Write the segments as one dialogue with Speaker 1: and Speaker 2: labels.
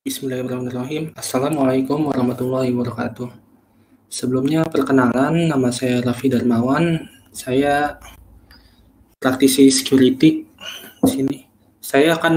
Speaker 1: Bismillahirrahmanirrahim. Assalamualaikum warahmatullahi wabarakatuh. Sebelumnya perkenalan, nama saya Raffi Darmawan. Saya praktisi security di sini. Saya akan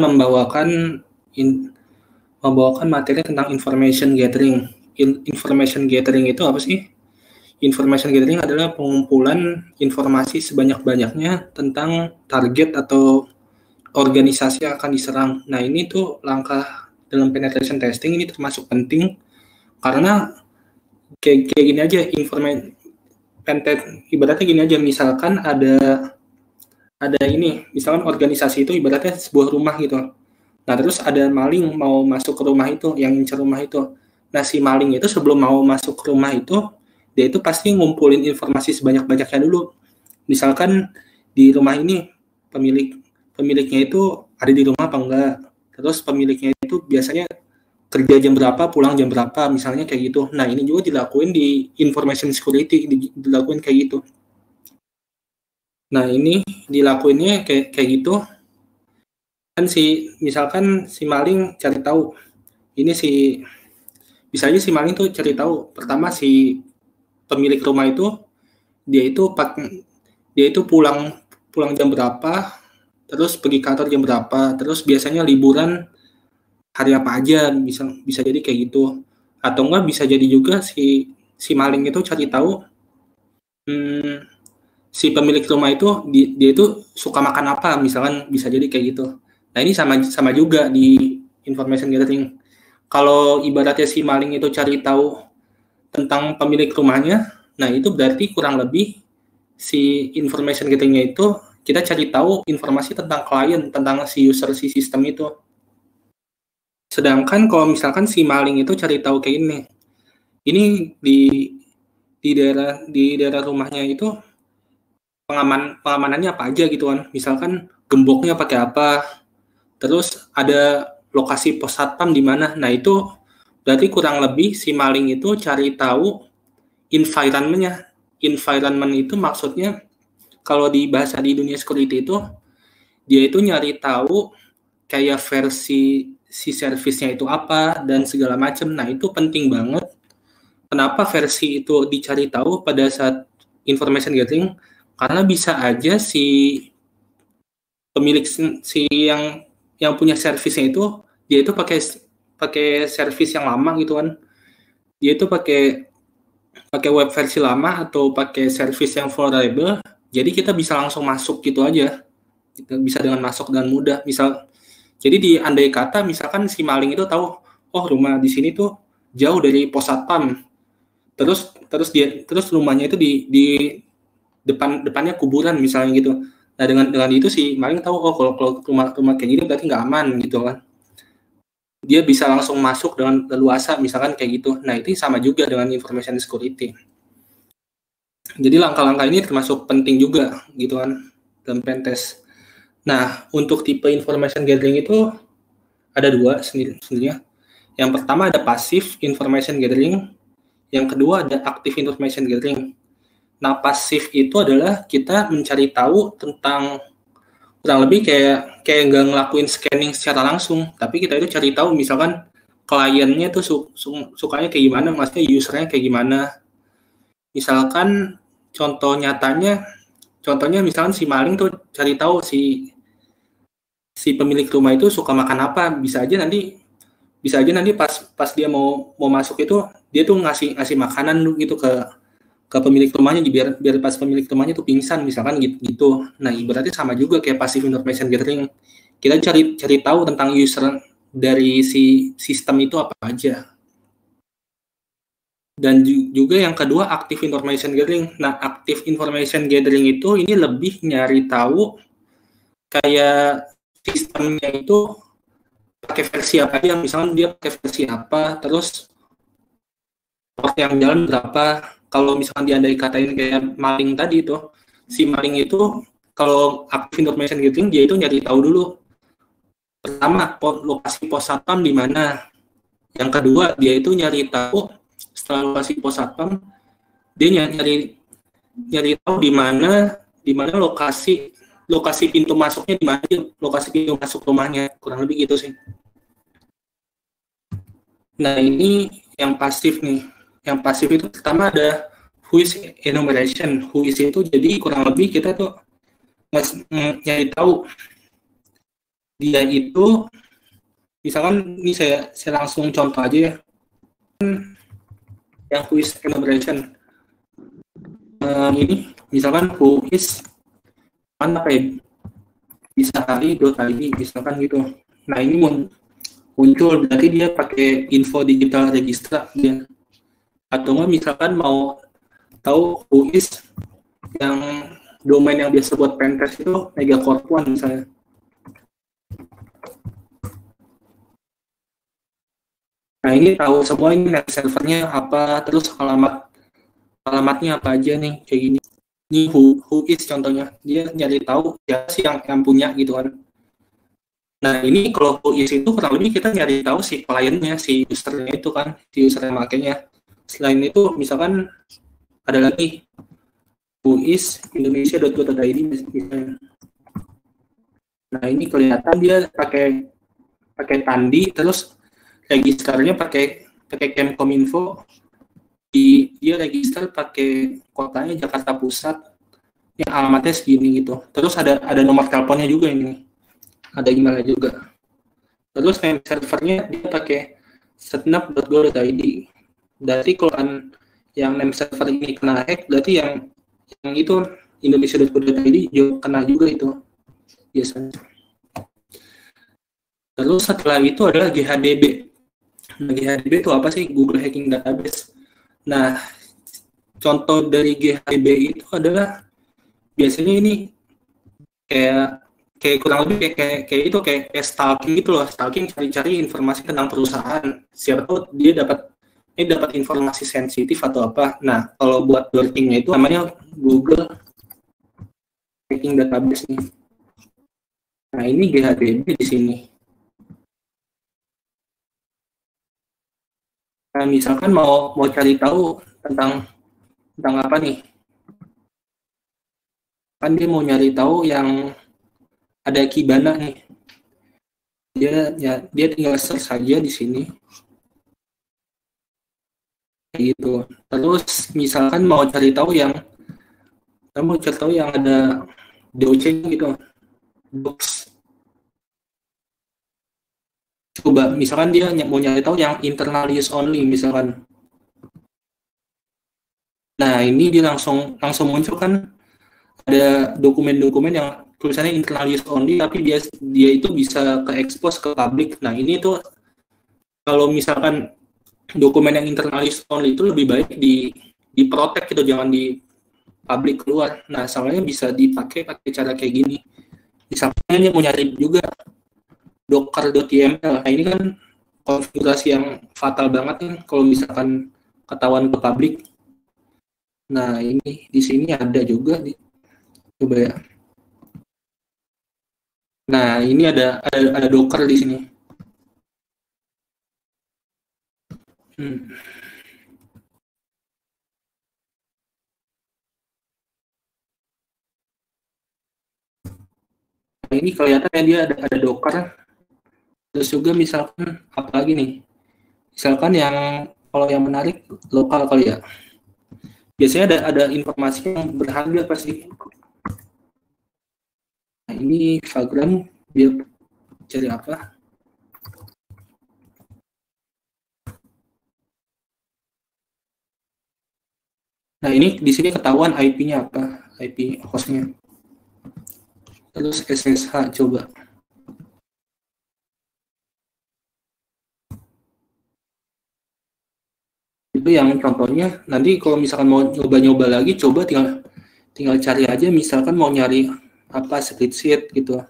Speaker 1: membawakan materi tentang information gathering. Information gathering itu apa sih? Information gathering adalah pengumpulan informasi sebanyak-banyaknya tentang target atau organisasi yang akan diserang. Nah, ini tuh langkah dalam penetration testing ini termasuk penting karena kayak gini aja ibaratnya gini aja, misalkan ada ini, misalkan organisasi itu ibaratnya sebuah rumah gitu. Nah, terus ada maling mau masuk ke rumah itu, yang incar rumah itu. Nah, si maling itu sebelum mau masuk ke rumah itu, dia itu pasti ngumpulin informasi sebanyak-banyaknya dulu. Misalkan di rumah ini pemiliknya itu ada di rumah apa enggak. Terus pemiliknya itu biasanya kerja jam berapa, pulang jam berapa, misalnya kayak gitu. Nah, ini juga dilakuin di information security, dilakuin kayak gitu. Nah, ini dilakuinnya kayak gitu. Kan misalkan si maling cari tahu, ini bisa aja si maling tuh cari tahu, pertama si pemilik rumah itu, dia itu pulang jam berapa, terus pergi kantor jam berapa, terus biasanya liburan hari apa aja, bisa jadi kayak gitu. Atau enggak bisa jadi juga si maling itu cari tahu si pemilik rumah itu dia itu suka makan apa, misalkan bisa jadi kayak gitu. Nah, ini sama juga di information gathering. Kalau ibaratnya si maling itu cari tahu tentang pemilik rumahnya, nah itu berarti kurang lebih si information gathering-nya itu kita cari tahu informasi tentang klien, tentang si user si sistem itu. Sedangkan kalau misalkan si maling itu cari tahu kayak ini di daerah rumahnya itu pengamanannya apa aja gitu kan. Misalkan gemboknya pakai apa, terus ada lokasi pos satpam di mana. Nah, itu berarti kurang lebih si maling itu cari tahu environment-nya. Environment itu maksudnya kalau di bahasa di dunia security itu dia itu nyari tahu kayak versi si service-nya itu apa dan segala macam. Nah, itu penting banget. Kenapa versi itu dicari tahu pada saat information gathering? Karena bisa aja si pemilik yang punya service-nya itu dia itu pakai service yang lama gitu kan. Dia itu pakai web versi lama atau pakai service yang vulnerable. Jadi kita bisa langsung masuk gitu aja. Kita bisa dengan masuk dengan mudah. Jadi andai kata misalkan si maling itu tahu, oh rumah di sini tuh jauh dari pos satpam. Terus rumahnya itu di depannya kuburan misalnya gitu. Nah, dengan itu si maling tahu, oh kalau rumah kayak gini berarti nggak aman gitu kan. Dia bisa langsung masuk dengan leluasa misalkan kayak gitu. Nah, itu sama juga dengan information security. Jadi langkah-langkah ini termasuk penting juga gitu kan dalam pentest. Nah, untuk tipe information gathering itu ada dua sebenarnya. Yang pertama ada passive information gathering, yang kedua ada active information gathering. Nah, pasif itu adalah kita mencari tahu tentang kurang lebih kayak nggak ngelakuin scanning secara langsung, tapi kita itu cari tahu misalkan kliennya tuh sukanya kayak gimana, maksudnya usernya kayak gimana. Misalkan contohnya misalkan si maling tuh cari tahu si pemilik rumah itu suka makan apa, bisa aja nanti pas dia mau masuk itu dia tuh ngasih makanan gitu ke pemilik rumahnya biar pas pemilik rumahnya tuh pingsan misalkan gitu. Nah, ibaratnya sama juga kayak passive information gathering. Kita cari tahu tentang user dari si sistem itu apa aja. Dan juga yang kedua active information gathering. Nah, active information gathering itu ini lebih nyari tahu kayak sistemnya itu pakai versi apa aja, misalnya dia pakai versi apa, terus port yang jalan berapa. Kalau misalkan diandai katain kayak maling tadi itu, si maling itu kalau active information gathering dia itu nyari tahu dulu. Pertama, lokasi pos satpam di mana. Yang kedua, dia itu nyari tahu setelah lokasi pos satpam, dia nyari tahu di mana lokasi pintu masuknya, di mana lokasi pintu masuk rumahnya, kurang lebih gitu sih. Nah, ini yang pasif nih. Yang pasif itu pertama ada whois enumeration. Whois itu jadi kurang lebih kita tuh nyari tahu dia itu, misalkan ini saya langsung contoh aja ya. Yang whois enumeration. Ini misalkan whois mana kayak bisa hari.id misalkan gitu. Nah, ini muncul berarti dia pakai info digital register dia. Atau nggak misalkan mau tahu whois yang domain yang biasa buat pentest itu Megacorp One misalnya. Nah, ini tahu semua ini net servernya apa, terus alamatnya apa aja nih kayak gini. Ini whois contohnya, dia nyari tahu ya sih yang punya gitu kan. Nah, ini kalau whois itu kurang lebih kita nyari tahu si kliennya, si usernya itu kan, si user yang makainya. Selain itu misalkan ada lagi whois indonesia.go.id misalnya. Nah, ini kelihatan dia pakai Tandi, terus registernya pakai Kemkominfo, dia register pakai kotanya Jakarta Pusat, yang alamatnya segini gitu. Terus ada nomor teleponnya juga ini, ada emailnya juga. Terus name servernya dia pakai setnap.go.id. Berarti kalau yang name server ini kena hack, berarti yang itu indonesia.go.id juga kena juga itu biasanya. Terus setelah itu adalah GHDB. Nah, GHDB itu apa sih? Google Hacking Database. Nah, contoh dari GHDB itu adalah biasanya ini kayak kurang lebih kayak stalking gitu loh, stalking cari-cari informasi tentang perusahaan. Siapa tahu dia dapat informasi sensitif atau apa. Nah, kalau buat workingnya itu namanya Google Hacking Database nih. Nah, ini GHDB di sini. Nah, misalkan mau cari tahu tentang apa nih? Kan dia mau nyari tahu yang ada Kibana nih. Dia tinggal search saja di sini. Gitu. Terus misalkan mau cari tahu yang ada DOC gitu. Docs. Coba misalkan dia mau nyari tahu yang internal use only misalkan. Nah, ini dia langsung muncul kan ada dokumen-dokumen yang tulisannya internal use only, tapi dia itu bisa ke expose ke publik. Nah, ini tuh kalau misalkan dokumen yang internal use only itu lebih baik di protect gitu, jangan di publik keluar. Nah, soalnya bisa dipakai cara kayak gini. Misalnya dia mau nyari juga docker.yml. Nah, ini kan konfigurasi yang fatal banget kan kalau misalkan ketahuan ke publik. Nah, ini di sini ada juga nih. Coba ya. Nah, ini ada Docker di sini. Nah, ini kelihatannya dia ada Docker. Terus juga misalkan apa lagi nih? Misalkan kalau yang menarik lokal kali ya. Biasanya ada informasi yang berharga pasti. Nah, ini Vagrant dia cari apa? Nah, ini di sini ketahuan IP-nya apa? IP hostnya. Terus SSH coba. Itu yang contohnya. Nanti kalau misalkan mau nyoba-nyoba lagi, coba tinggal cari aja. Misalkan mau nyari apa spreadsheet gitu.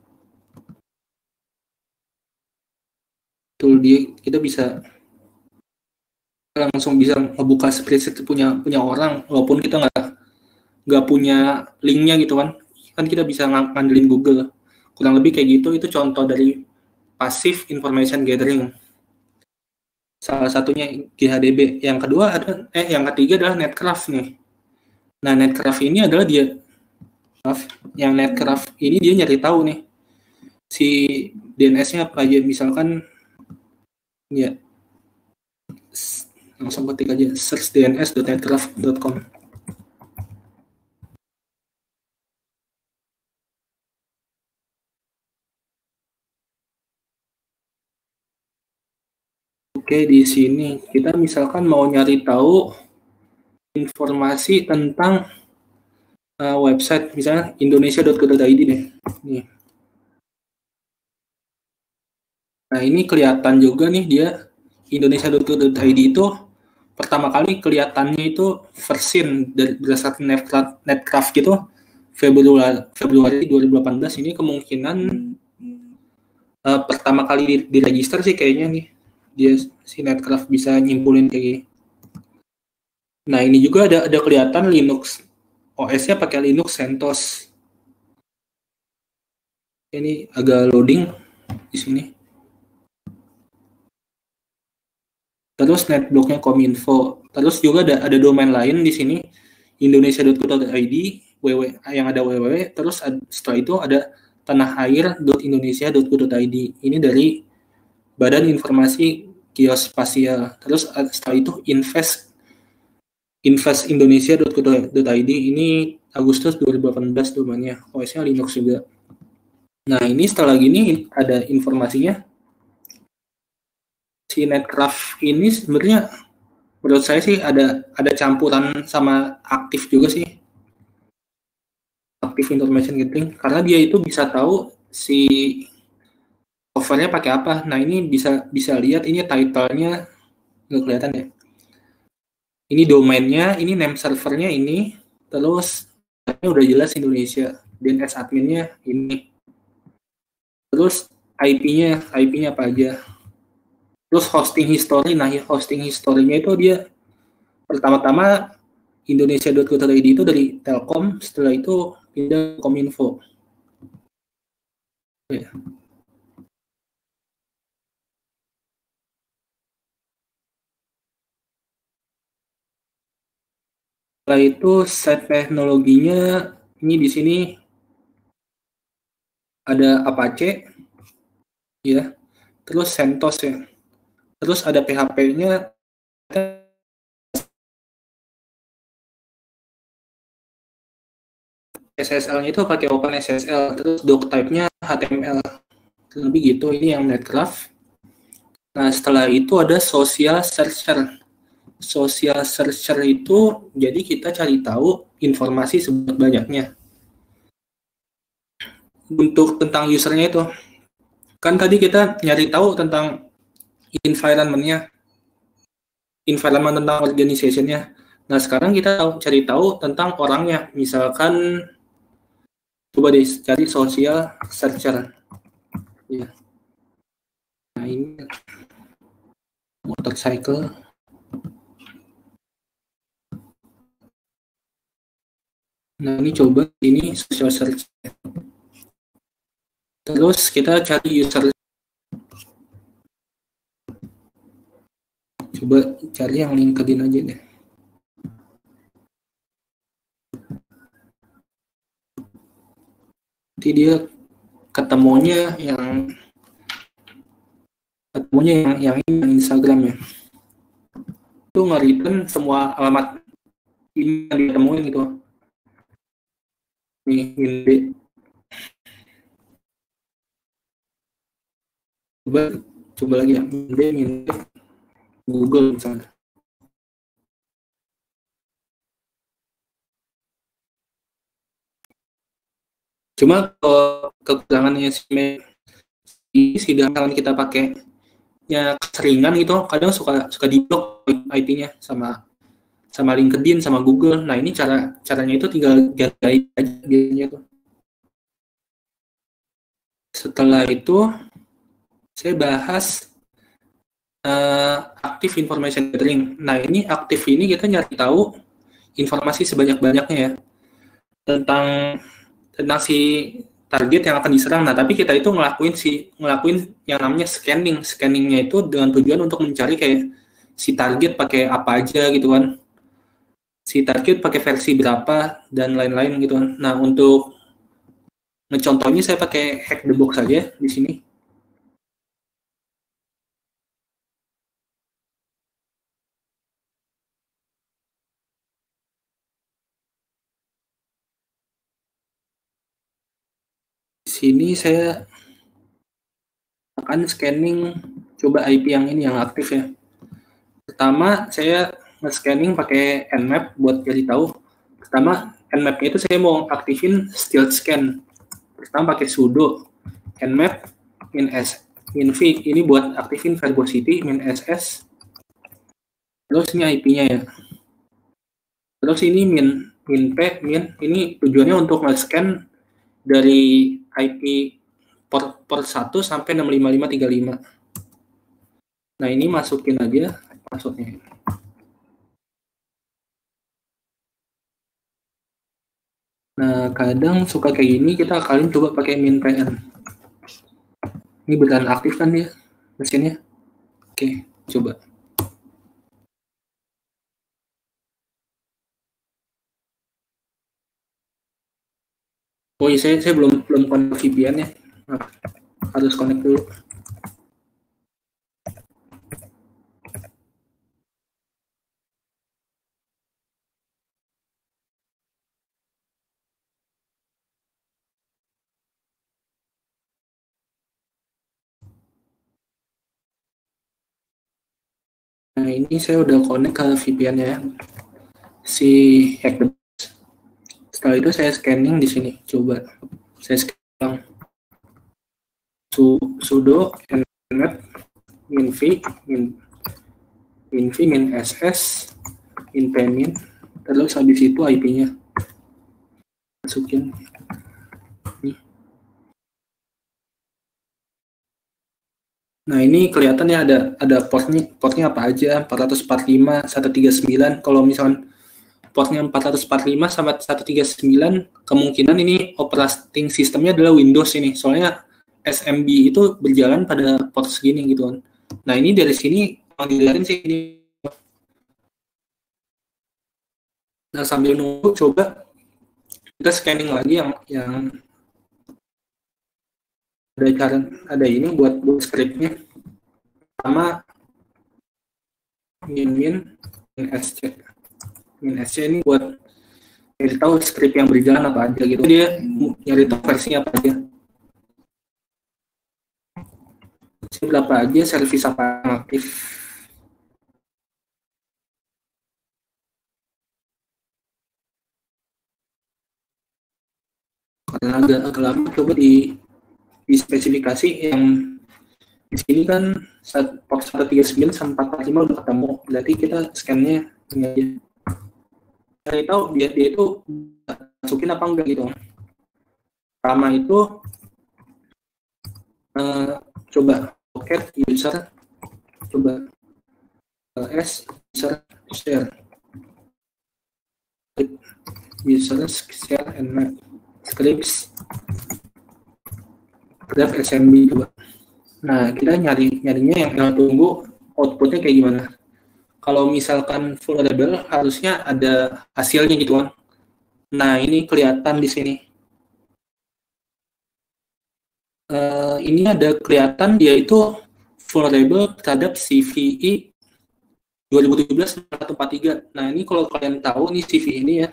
Speaker 1: Tool kita bisa langsung bisa ngebuka spreadsheet punya orang, walaupun kita nggak punya linknya gitu kan kita bisa ngandelin Google. Kurang lebih kayak gitu. Itu contoh dari passive information gathering. Salah satunya GHDB. Yang ketiga adalah Netcraft nih. Nah, Netcraft ini adalah Netcraft ini dia nyari tahu nih si DNS-nya apa aja, misalkan ya langsung ketik aja search dns.netcraft.com. Oke, di sini kita misalkan mau nyari tahu informasi tentang website, misalnya indonesia.go.id deh. Nih. Nah, ini kelihatan juga nih dia indonesia.go.id itu pertama kali kelihatannya itu versin dari berdasarkan Netcraft gitu Februari 2018. Ini kemungkinan pertama kali diregister sih kayaknya nih. Dia si Netcraft bisa nyimpulin kayak gini. Nah, ini juga ada kelihatan Linux OS-nya pakai Linux CentOS. Ini agak loading di sini. Terus netblocknya Kominfo. Terus juga ada domain lain di sini indonesia.go.id yang ada www. Terus setelah itu ada tanahair.indonesia.go.id. Ini dari Badan Informasi Geospasial. Terus setelah itu investindonesia.co.id. Ini Agustus 2018 domainnya. OS-nya Linux juga. Nah, ini setelah gini ada informasinya. Si Netcraft ini sebenarnya menurut saya sih ada campuran sama aktif juga sih. Active Information Gathering, karena dia itu bisa tahu si software-nya pakai apa. Nah, ini bisa lihat ini title-nya nggak kelihatan ya. Ini domainnya, ini name servernya ini, terus ini udah jelas Indonesia, DNS adminnya ini. Terus IP-nya apa aja. Terus hosting history, nah hosting history-nya itu dia pertama-tama Indonesia.go.id itu dari Telkom, setelah itu pindah Kominfo. Ya. Setelah itu set teknologinya ini di sini ada Apache ya, terus CentOS ya, terus ada PHP-nya SSL-nya itu pakai OpenSSL, terus doctype-nya HTML, lebih gitu. Ini yang Netcraft. Nah, setelah itu ada social searcher. Social searcher itu jadi kita cari tahu informasi sebanyak-banyaknya. Untuk tentang usernya itu, kan tadi kita nyari tahu tentang environment-nya, environment tentang organization-nya. Nah, sekarang kita cari tahu tentang orangnya. Misalkan coba deh cari social searcher. Ya. Nah, ini motorcycle. Nah, ini coba ini social search. Terus kita cari user. Coba cari yang LinkedIn aja deh. Nanti dia ketemunya yang Instagram ya. Itu nge-return semua alamat ini yang ditemuin gitu. Nih, ini. Coba lagi ya. Ini Google misalnya. Cuma kalau kekurangannya ini sedangkan kita pakai ya keseringan gitu, kadang suka di-block IP-nya sama LinkedIn, sama Google. Nah, ini caranya itu tinggal jagain aja biasanya tuh. Setelah itu saya bahas active information gathering. Nah, ini aktif ini kita nyari tahu informasi sebanyak-banyaknya ya tentang si target yang akan diserang. Nah, tapi kita itu ngelakuin yang namanya scanning. Scanningnya itu dengan tujuan untuk mencari kayak si target pakai apa aja gitu kan. Si target pakai versi berapa dan lain-lain gitu kan. Nah, untuk ngecontohnya saya pakai hack the box saja di sini. sini saya akan scanning coba IP yang ini yang aktif ya. Pertama saya nge-scanning pakai Nmap buat jadi tahu. Pertama Nmap itu saya mau aktifin stealth scan. Pertama pakai sudo Nmap -v ini buat aktifin verbosity -ss. Terus ini IP-nya ya. Terus ini -p ini tujuannya untuk nge-scan dari IP port 1 sampai 65535. Nah, ini masukin aja passwordnya. Nah, kadang suka kayak gini, kita akalin coba pakai -pn. Ini beneran aktif kan dia mesinnya? Oke, coba. Oh iya, saya belum connect VPN ya. Nah, harus connect dulu. Nah, ini saya udah connect ke VPN ya. Si hack. Setelah itu saya scanning di sini. Coba saya scanning sudo nmap -v -ss -pmin, terus habis itu IP-nya masukin. Nah, ini kelihatannya ada portnya apa aja, 445, 139. Kalau misalkan portnya 445 sama 139, kemungkinan ini operating sistemnya adalah Windows ini. Soalnya SMB itu berjalan pada port segini gitu kan. Nah, ini dari sini mau dilihatin sih ini. Nah, sambil nunggu coba kita scanning lagi yang ada ini buat scriptnya. Sama -sc ini buat nyari tahu script yang berjalan apa aja gitu. Dia nyari tahu versinya apa aja. Berapa aja service apa yang aktif. Karena agak lama, coba di spesifikasi yang di sini kan port 139 sama 445 udah ketemu. Berarti kita scan-nya ini aja. Cari tahu dia itu masukin apa enggak gitu. Pertama itu coba pocket user, coba user share and map scripts graph SMB coba. Nah, kita nyarinya yang tunggu outputnya kayak gimana. Kalau misalkan full label harusnya ada hasilnya gitu kan. Nah, ini kelihatan di sini. Ini ada kelihatan dia itu full label terhadap CVE 2017-143. Nah, ini kalau kalian tahu nih CV ini ya.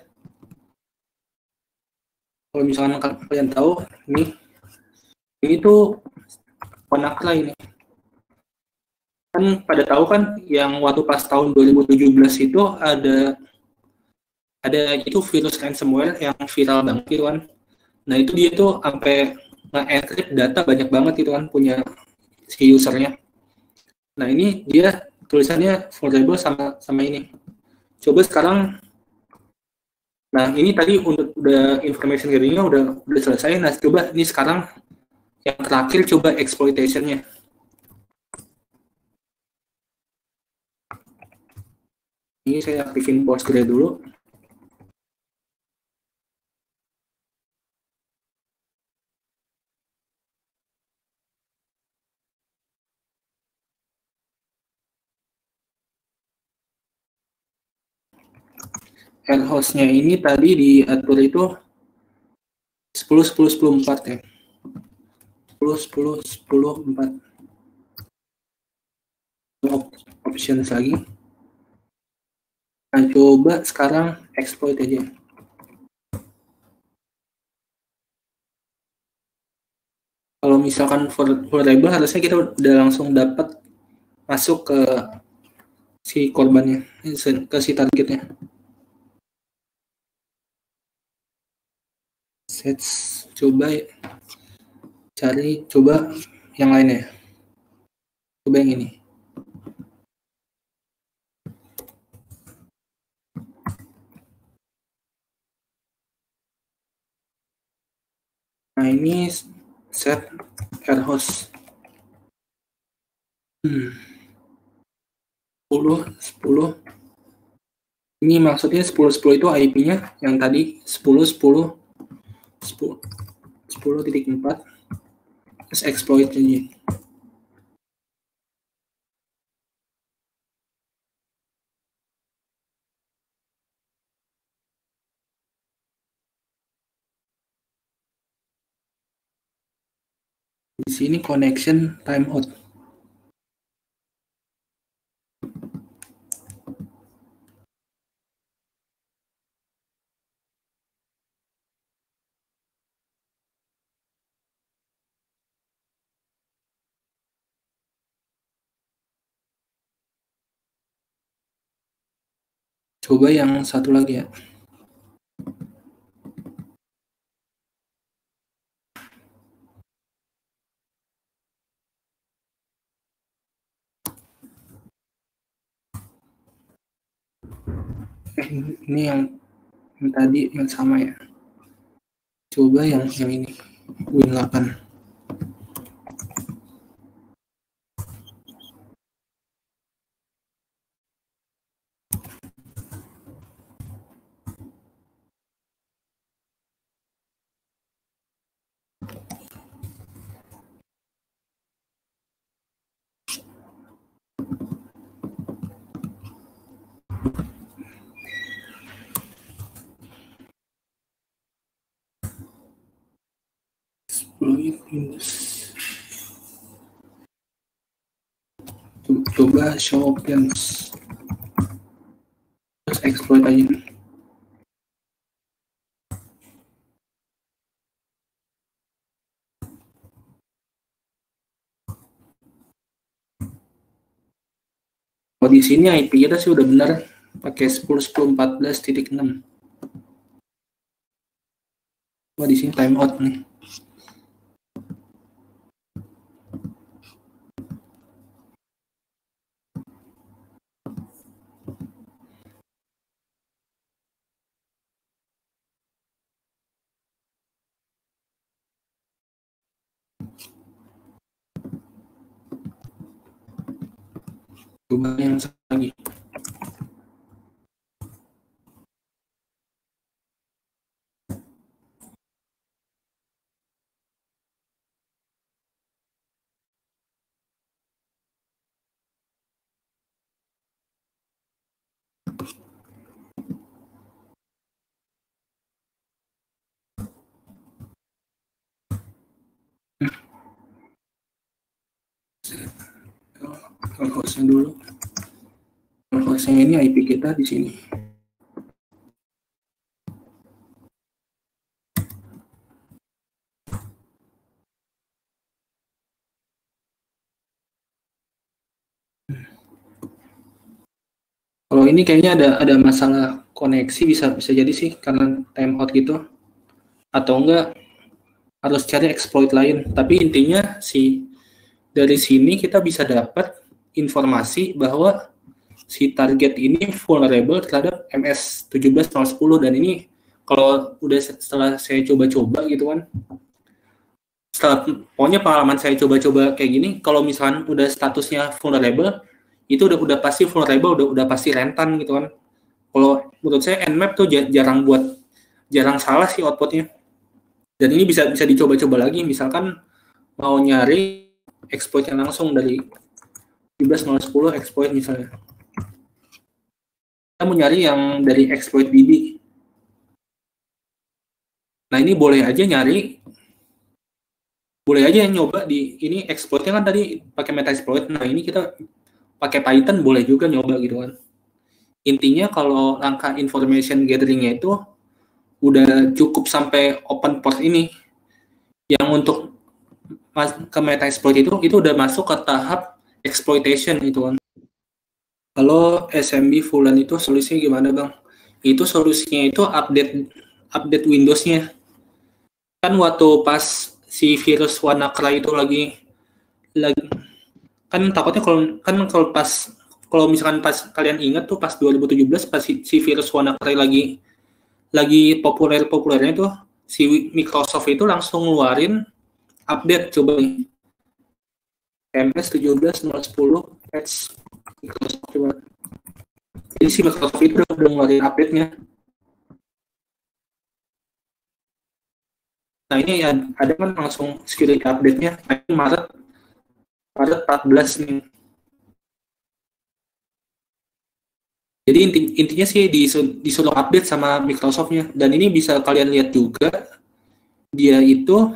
Speaker 1: Kalau misalkan kalian tahu ini tuh Konakra ini. Kan pada tahu kan yang waktu pas tahun 2017 itu ada itu virus ransomware yang viral banget gitu kan. Nah, itu dia tuh sampai nge-encrypt data banyak banget gitu kan punya si usernya. Nah, ini dia tulisannya vulnerable sama ini. Coba sekarang, nah ini tadi udah information gathering-nya udah selesai. Nah, coba ini sekarang yang terakhir coba exploitation-nya. Ini saya aktifin Postgre dulu. And host-nya ini tadi diatur itu 10-10-10-4 ya. 10-10-10-4. Options lagi. Nah, coba sekarang exploit aja. misalkan vulnerable harusnya kita udah langsung dapat masuk ke si korbannya, ke si targetnya. Coba cari, coba yang lainnya. Coba yang ini. Nah ini set air host 10. Ini maksudnya 10 itu IP-nya yang tadi 10.4 terus exploit aja. Di sini connection timeout. Coba yang satu lagi ya. Ini yang tadi yang sama ya. Coba yang ini Win 8. Coba show options, terus exploit aja. Oh, di sini IP kita sih udah benar pakai 10.10.14.6. Oh, di sini timeout nih. Coba yang lagi. Hostnya dulu. Hostnya ini IP kita di sini. Kalau ini kayaknya ada masalah koneksi, bisa jadi sih karena timeout gitu, atau enggak harus cari exploit lain. Tapi intinya dari sini kita bisa dapat informasi bahwa si target ini vulnerable terhadap MS-17010, dan ini kalau setelah saya coba-coba gitu kan, pokoknya pengalaman saya coba-coba kayak gini, kalau misalkan udah statusnya vulnerable, itu udah pasti vulnerable, udah pasti rentan gitu kan. Kalau menurut saya Nmap tuh jarang salah sih outputnya. Dan ini bisa dicoba-coba lagi, misalkan mau nyari exploitnya langsung dari 17.010 exploit misalnya. Kita mau nyari yang dari exploit DB. Nah ini boleh aja nyoba di ini exploitnya kan tadi pakai Metasploit. Nah ini kita pakai Python boleh juga nyoba gitu kan. Intinya kalau langkah information gathering-nya itu udah cukup sampai open port ini. Yang untuk ke Metasploit itu udah masuk ke tahap exploitation itu kan. Kalau SMB Fulan itu solusinya gimana Bang? Itu solusinya itu update Windows-nya. Kan waktu pas si virus WannaCry itu lagi kan takutnya kalau misalkan pas kalian ingat tuh pas 2017 pas si virus WannaCry lagi populernya tuh si Microsoft itu langsung ngeluarin update coba nih. MS 17.010 patch Microsoft coba. Jadi si Microsoft itu udah ngeluarin update-nya. Nah ini ya, ada kan langsung security update-nya Maret 14 nih. Jadi intinya sih disuruh update sama Microsoft-nya. Dan ini bisa kalian lihat juga, dia itu,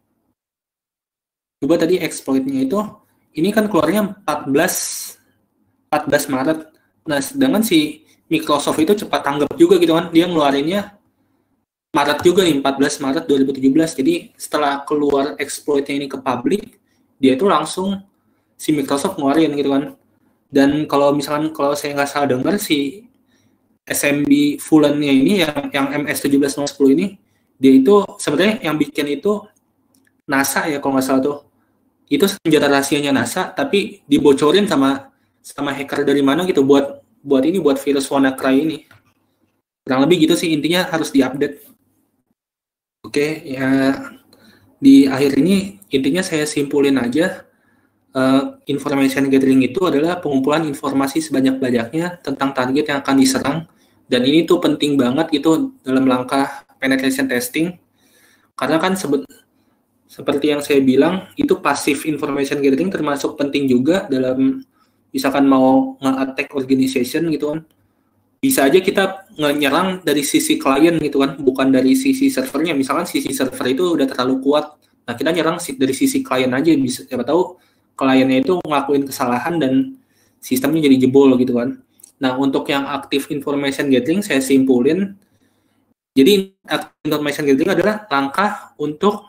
Speaker 1: coba tadi exploit-nya itu, ini kan keluarnya 14 Maret. Nah, sedangkan si Microsoft itu cepat tanggap juga gitu kan. Dia ngeluarinnya Maret juga nih, 14 Maret 2017. Jadi setelah keluar exploit-nya ini ke publik, dia itu langsung si Microsoft ngeluarin gitu kan. Dan kalau misalkan kalau saya nggak salah dengar si SMB Fulan-nya ini yang MS 17.010 ini, dia itu sebenarnya yang bikin itu NASA ya kalau nggak salah tuh. Itu senjata rahasianya NASA tapi dibocorin sama hacker dari mana gitu buat virus WannaCry ini. Kurang lebih gitu sih, intinya harus diupdate. Oke, ya di akhir ini intinya saya simpulin aja. Information gathering itu adalah pengumpulan informasi sebanyak-banyaknya tentang target yang akan diserang, dan ini tuh penting banget gitu dalam langkah penetration testing, karena kan seperti yang saya bilang itu passive information gathering termasuk penting juga dalam misalkan mau nge-attack organization gitu kan. Bisa aja kita nyerang dari sisi klien gitu kan, bukan dari sisi servernya. Misalkan sisi server itu udah terlalu kuat, nah kita nyerang dari sisi klien aja, bisa siapa tahu kliennya itu ngelakuin kesalahan dan sistemnya jadi jebol gitu kan. Nah, untuk yang active information gathering saya simpulin, jadi active information gathering adalah langkah untuk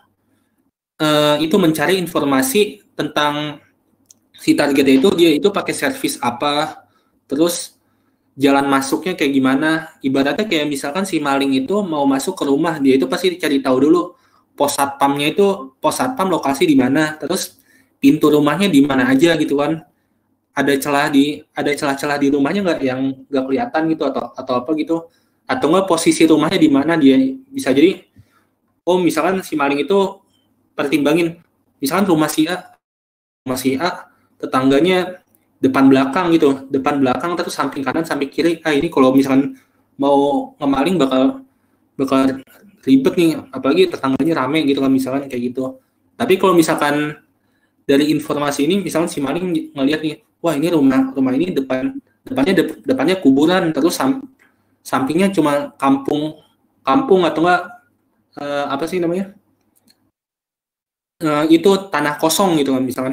Speaker 1: itu mencari informasi tentang si targetnya itu, dia itu pakai service apa, terus jalan masuknya kayak gimana. Ibaratnya kayak misalkan si maling itu mau masuk ke rumah, dia itu pasti cari tahu dulu pos satpamnya itu, pos satpam lokasi di mana, terus pintu rumahnya di mana aja gitu kan, ada celah-celah di rumahnya nggak yang nggak kelihatan gitu atau apa gitu, atau nggak posisi rumahnya di mana. Dia bisa jadi misalkan si maling itu pertimbangin misalkan rumah si A tetangganya depan belakang terus samping kanan samping kiri, ini kalau misalkan mau ngemaling bakal ribet nih, apalagi tetangganya rame gitu kan, misalkan kayak gitu. Tapi kalau misalkan dari informasi ini misalnya si maling ngelihat nih, wah ini rumah ini depannya kuburan, terus sampingnya cuma kampung atau enggak apa sih namanya, itu tanah kosong gitu kan misalkan,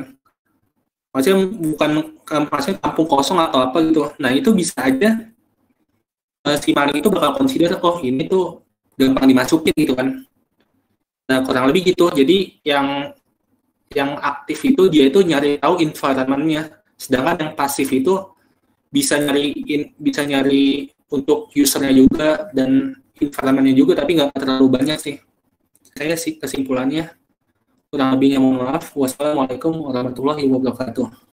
Speaker 1: maksudnya kampung kosong atau apa gitu. Nah itu bisa aja si maling itu bakal consider ini tuh gampang dimasukin gitu kan. Nah kurang lebih gitu. Jadi yang aktif itu dia itu nyari tahu environment-nya, sedangkan yang pasif itu bisa nyari untuk usernya juga dan environment-nya juga, tapi nggak terlalu banyak sih. Saya sih kesimpulannya, kurang lebihnya mohon maaf. Wassalamualaikum warahmatullahi wabarakatuh.